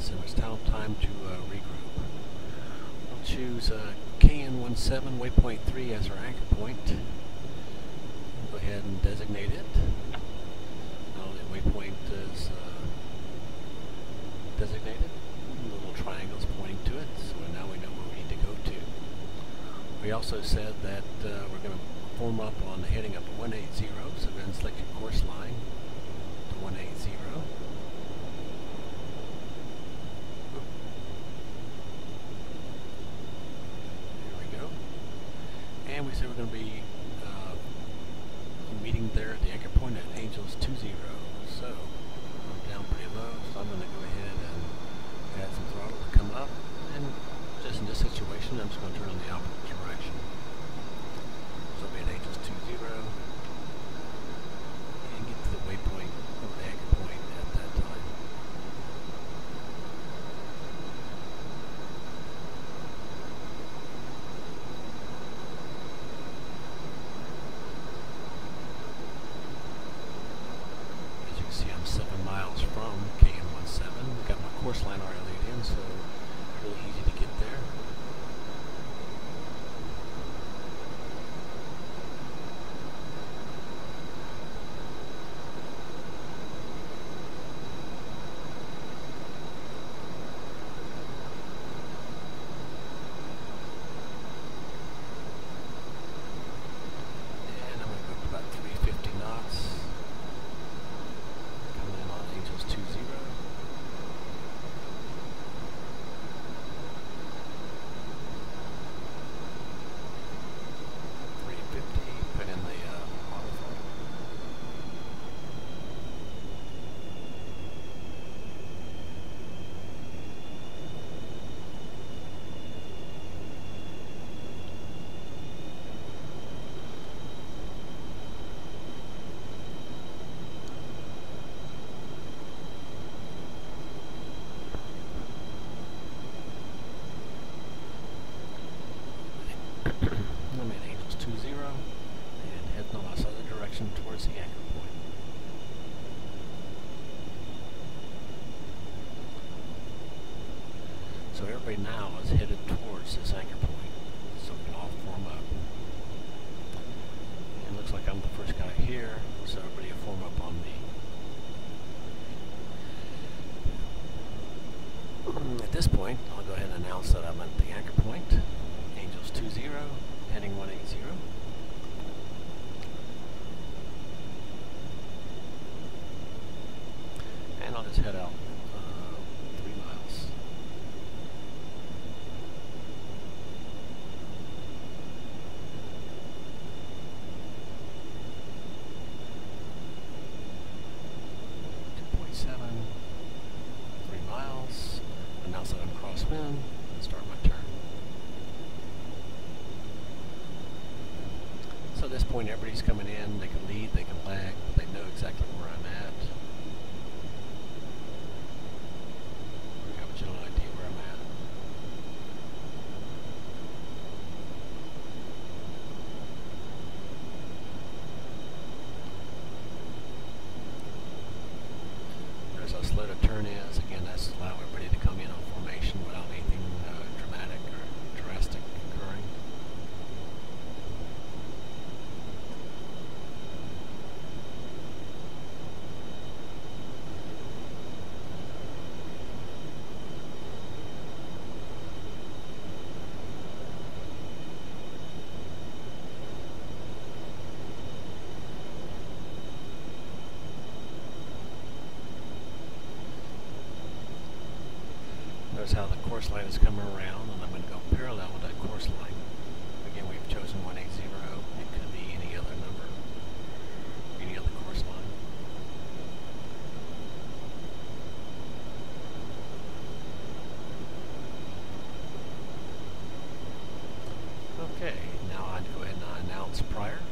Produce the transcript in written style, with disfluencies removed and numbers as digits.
so it's time to regroup. We'll choose KN17 waypoint 3 as our anchor point. We'll go ahead and designate it. Now the waypoint is designated. The little triangles pointing to it, so now we know where we need to go to. We also said that we're going to form up on the heading of 180, so go ahead and select your course line to 180. And we said we're going to be meeting there at the anchor point at Angels 20. So I'm down pretty low, so I'm going to go ahead and add some throttle to come up. And just in this situation, I'm just going to turn in the opposite direction. So I'll be at Angels 20 and get to the waypoint or the anchor point at that time. See, I'm 7 miles from KN17. We've got my course line already laid in, so really easy to get there. And I'm going to go up to about 350 knots. Angels 20. 350, put in the auto throttle. I'm at Angels 20 and heading on my southern direction towards the anchor point. So everybody now is headed towards this anchor point, so we can all form up. And it looks like I'm the first guy here, so everybody will form up on me. At this point, I'll go ahead and announce that I'm at the anchor point. Angels 20, heading 180. And I'll just head out 3 miles. Announce that I'm crosswind and start my turn. So at this point, everybody's coming in. They can lead, they can lag, but they know exactly where I'm at. We have a general idea where I'm at. There's how slow the turn is. Again, that's to allow everybody to come in on formation without anything dramatic or drastic occurring. Notice how the course line is coming around, and I'm going to go parallel with that course line. Again, we've chosen 180. It could be any other number, any other course line. Okay, now I'd go ahead and announce prior.